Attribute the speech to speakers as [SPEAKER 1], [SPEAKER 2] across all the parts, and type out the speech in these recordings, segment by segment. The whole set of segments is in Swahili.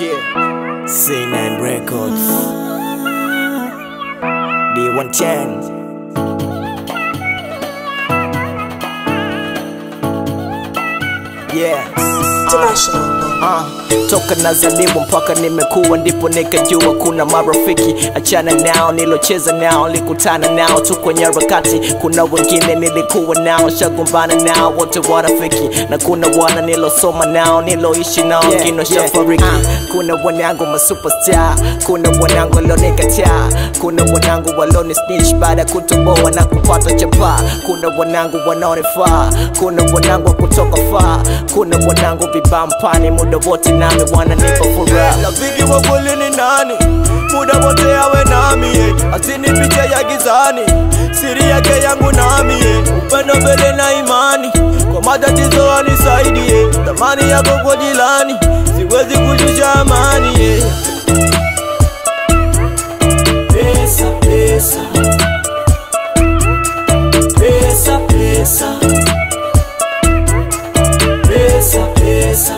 [SPEAKER 1] Yeah, C9 Records, D110. Yeah, toka nazaliwa mpaka nimekuwa ndipo nikajua kuna marafiki. Achana nao nilocheza nao, likutana nao tu kwenye harakati. Kuna wengine nilikuwa nao, shagombana nao, wote warafiki. Na kuna wana nilosoma nao, niloishi nao, kino shafariki. Kuna wanangu ma superstar, kuna wanangu walionikataa, kuna wanangu waloni snitch baada kutoboa na kupata chapa. Kuna wanangu wanaonifaa, kuna wanangu wa kutoka faa, kuna wanangu vibampani muda wote nami wananipa furaha.
[SPEAKER 2] Rafiki wa kweli ni nani? Muda wote awe nami, asinifiche ya gizani, siri yake yangu nami, upendo mbele na imani, kwa matatizo anisaidie, thamani yako kwa jilani, siwezi kushusha amani. Pesa, pesa, pesa, pesa, pesa, pesa,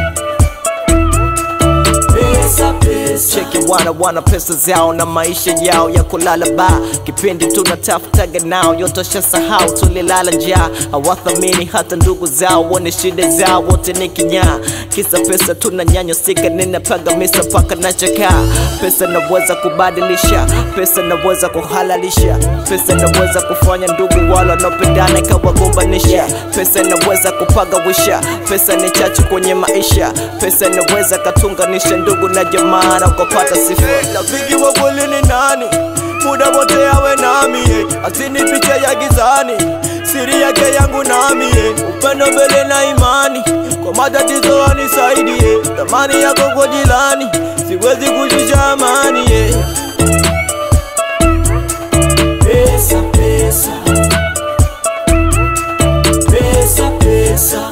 [SPEAKER 1] cheki wana pesa zao na maisha yao ya kulala ba. Kipindi tunatafutaga nao yote shasahau, tulilala njaa. Hawathamini hata ndugu zao, wane shida zao wote ni kinyaa. Kisa pesa tunanyanyasika, ninapaga misa paka na chaka. Pesa naweza kubadilisha, pesa naweza kuhalalisha, pesa naweza kufanya ndugu wala nopendana ikawagombanisha. Pesa naweza kupagawisha, pesa ni chachu kwenye maisha. Pesa naweza katunganisha ndugu na jamaa na kupata sifa.
[SPEAKER 2] Rafiki wa kweli ni nani? Muda wote awe nami, asinifiche ya gizani, siri yake yangu nami, upendo mbele na imani, kwa matatizo anisaidie, thamani yako kwa jilani, siwezi kushusha amani. Pesa, pesa, pesa, pesa,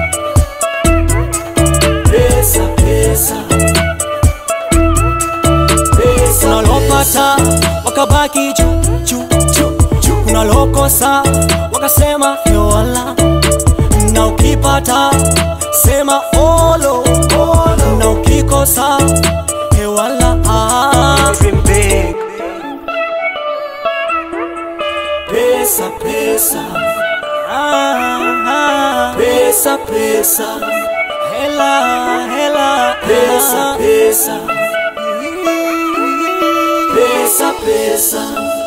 [SPEAKER 2] pesa, pesa,
[SPEAKER 3] unalopata wakabaki juu, unalokosa wakasema yoala, na ukipata sema olo, na ukikosa hewala.
[SPEAKER 2] Pesa, pesa, pesa, pesa,
[SPEAKER 3] Hela, hela,
[SPEAKER 2] pesa, pesa, pesa, pesa.